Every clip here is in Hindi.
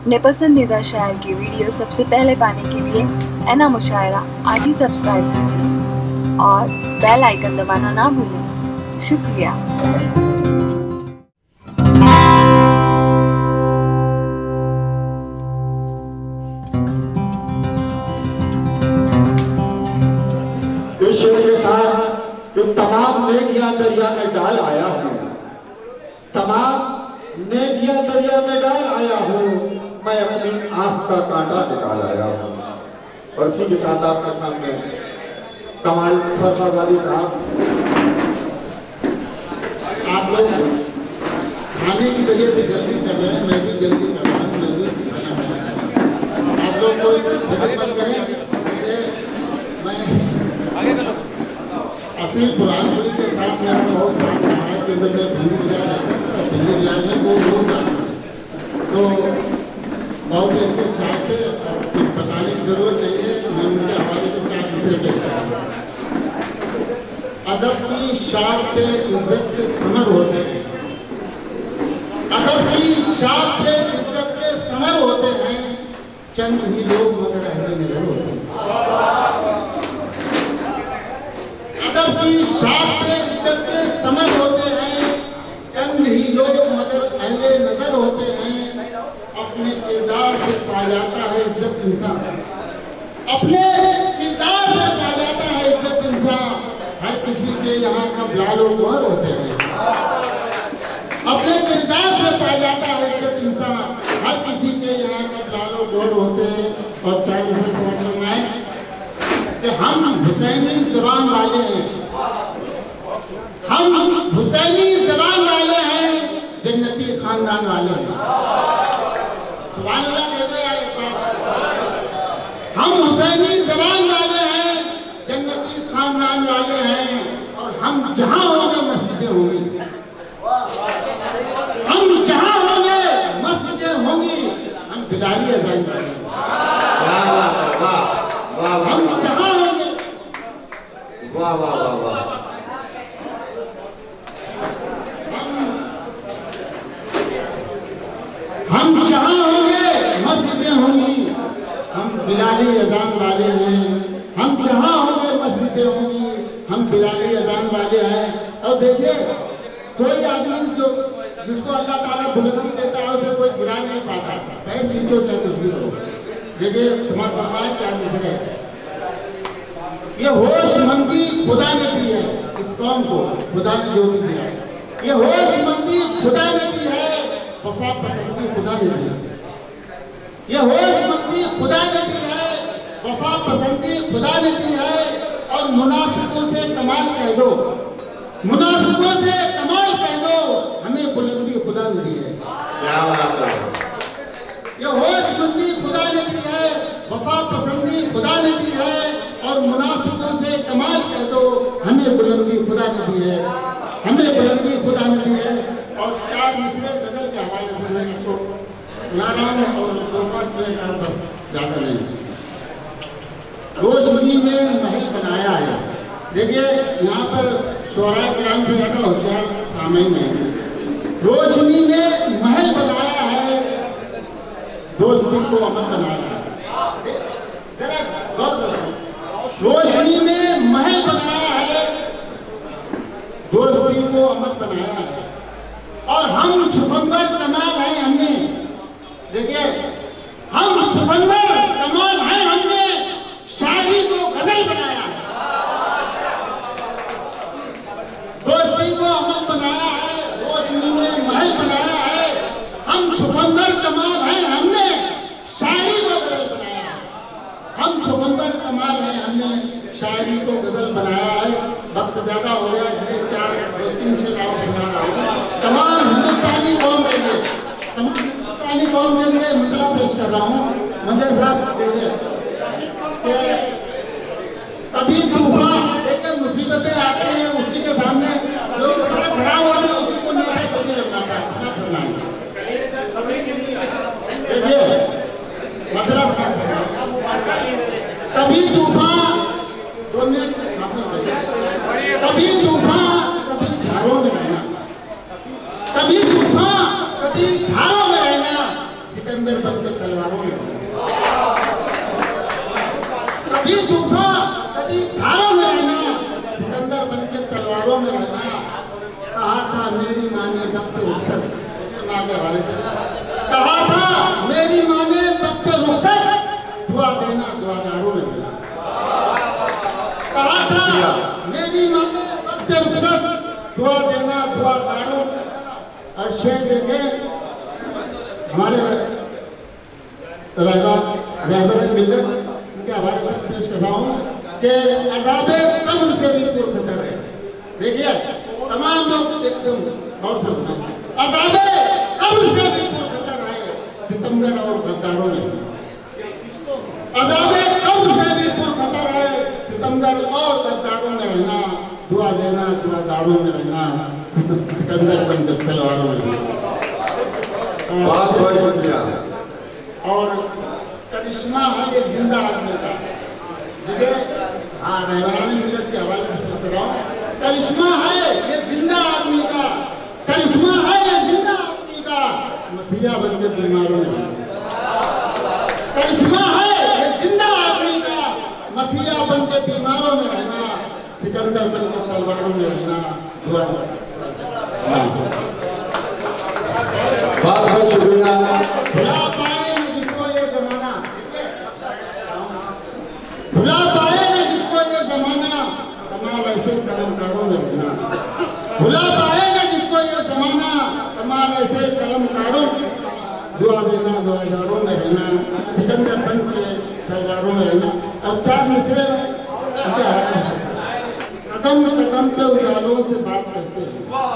अपने पसंदीदा शायर की वीडियो सबसे पहले पाने के लिए एना मुशायरा आज ही सब्सक्राइब कीजिए और बेल आइकन दबाना ना भूलें। शुक्रिया। इस शेर के साथ जो तमाम नेकियां दरिया में डाल आया हूँ, तमाम नेकियां दरिया में डाल आया हूँ, मैं अपनी आंख का कांटा निकाल आया हूँ। और इसी के साथ आपके सामने कमाल फरमावाली साहब, आप लोग खाने की वजह से जल्दी कर रहे हैं, मैं भी जल्दी कर रहा हूँ, मैं भी खाना बनाना। आप लोग कोई हिम्मत करें, मैं अपनी कुरानपुरी के साथ मेरा बहुत काम रहा है कि मैं भूल हो जाता है दिल्ली जाने को भूल जाता है, तो बहुत ही अच्छे साथ से कुछ बताने की जरूरत नहीं है। मैं उनके हवाले से चार चीजें कहता हूँ। अदब की शान पे इज्जत के समर होते हैं, अदब की शान पे इज्जत के समर होते हैं, चंद ही लोग मगर अहले नजर होते हैं। अदब की शान पे इज्जत के समर होते हैं, चंद ही लोग मगर अहले नजर होते हैं। अपने किरदार से पा जाता है इज्जत इंसान, अपने किरदार से पा जाता है इज्जत इंसान। हर किसी के यहाँ कब लालो गोहर होते हैं, अपने किरदार से पा जाता है इज्जत इंसान। हर किसी के यहाँ कब लालो गोहर होते हैं। और चाहे मुझे समझ में आए कि हम हुसैनी जबान वाले हैं, हम हुसैनी जबान वाले हैं, जन्नती खानदान वाले हैं। सुभान अल्लाह कह दे यार, हम हुसैनी जबान वाले हैं, जन्नती खानदान वाले हैं। और हम जहां होंगे मस्जिदें होंगी, हम जहां होंगे मस्जिदें होंगी, हम बिलाली अज़ान करेंगे। हम जहां होंगे, वाह वाह वाह वाह, हम जहां होंगे मस्जिदें होंगी, हम बिलाली अज़ान वाले हैं। हम जहां होंगे मस्जिदें होंगी, हम बिलाली अज़ान वाले हैं। और देखिए, कोई आदमी जो जिसको अल्लाह ताला बुलंदी देता है उसे कोई गिरा नहीं पाता, पैर नीचे होता है कुछ भी हो। देखिए तुम्हारा फरमाया क्या लिख रहे हैं, ये होशमंदी खुदा ने दी है इस कौम को, खुदा ने जो भी दिया है, ये होशमंदी खुदा ने दी है, वफा पसंदी खुदा ने दी है। ये होशमंदी खुदा ने दी है, वफा पसंदी खुदा ने दी है। और मुनाफिकों से कमाल कह दो, मुनाफिकों से कमाल कह दो, हमें बुलंदी खुदा ने दी है। क्या बात है। ये होशमंदी खुदा ने दी है, वफा पसंदी खुदा ने दी है। और मुनाफिकों से कमाल कह दो, हमें बुलंदी खुदा ने दी है, हमें बुलंदी खुदा ने दी है। और चार मिसरे गजल के हवाले से मैं इसको सुना रहा हूँ और 2-5 मिनट का बस, ज़्यादा नहीं। रोशनी में महल बनाया है। देखिए यहाँ पर शोरा कराम से ज़्यादा होशियार सामईन है। रोशनी में महल बनाया है, दोस्ती को अमल बनाया है। जरा गौर करो, रोशनी में महल बनाया है, दोस्ती को अमल बनाया है। और हम सुखंबर कमाल है हमने, देखिए हम सुखंबर कमाल है हमने, शायरी को गजल बनाया है, दोस्ती को अमल बनाया है, रोशनी में महल बनाया है। हम सुखंबर कमाल है हमने, शायरी को गजल बनाया है। हम सुखंबर कमाल है हमने, शायरी को गजल बनाया है। वक्त ज्यादा हो गया इसलिए 2-3 से लाभ सुना रहा हूँ। तमाम हिंदुस्तानी कौम के लिए, तमाम हिंदुस्तानी कौम के लिए मसला पेश कर रहा हूँ। मंजर साहब देखिए कि कभी तूफान, देखिए मुसीबतें आती हैं, उसी के सामने लोग खड़ा हुआ है, उसी को नीचे कभी रखना पड़ता है। देखिए मतलब कभी तूफान, कभी तूफान कभी धारों में रहना, कभी तूफान कभी धारों में रहना। सिकंदर सिकंदर बन के तलवारों में, कभी तूफा कभी धारों में रहना, सिकंदर बन के तलवारों में रहना। कहा था मेरी माँ ने वक्त रुखसत, माँ के हवाले से कहा था मेरी माँ ने वक्त रुखसत, दुआ देना दुआदारों में रहना। कहा था मेरी माँ ने वक्त रुखसत, दुआ देना दुआदारों। और शेर देंगे हमारे रहबर मिल्लत उनके हवाले तक पेश कर रहा हूँ कि अज़ाबे कब्र से भी पुरखतर है। देखिए तमाम लोग एकदम और अज़ाबे कब्र से भी पुरखतर है सितमगर और गद्दारों में। अज़ाबे कब्र से भी पुरखतर है सितमगर और गद्दारों में रहना, दुआ देना दुआदारों में रहना, सिकंदर बन के तलवारों में रहना। और करिश्मा है ये जिंदा आदमी का, ठीक है। हाँ रहबरानी मिल्लत के हवाले से पूछ रहा हूँ, करिश्मा है ये जिंदा आदमी का, करिश्मा है ये जिंदा आदमी का, मसीहा बन के बीमारों में। करिश्मा है ये जिंदा आदमी का, मसीहा बन के बीमारों में रहना, सिकंदर बन के तलवारों में रहना। दुआ बहुत बहुत शुक्रिया। भुला पाए न जिसको ये जमाना, भुला पाए न जिसको ये जमाना, कमाल ऐसे कलमकारों में रहना। भुला पाए न जिसको ये जमाना, कमाल ऐसे कलमकारों, दुआ देना दुआदारों में रहना, सिकंदर बन के तलवारों में रहना। अब चार मिसरे में कदम कदम पे उजालों से बात करते हैं,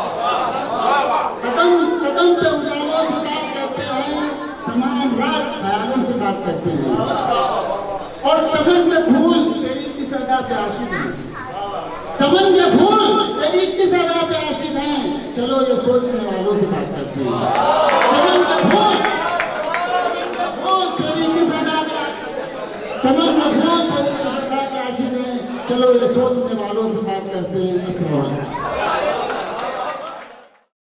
कदम कदम पे उजालों से बात करते हैं, तमाम रात ख्यालों से बात करते हैं। और चमन के फूल तेरी की सदा पे आशिक हैं, चमन के फूल तेरी की सदा पे आशिक हैं, चलो ये सोचने वालों से बात करते हैं। चमन के फूल तेरी की सदा पे, चमन के फूल तेरी की सदा पे आशिक हैं, चलो ये सोचने वालों से बात करते हैं।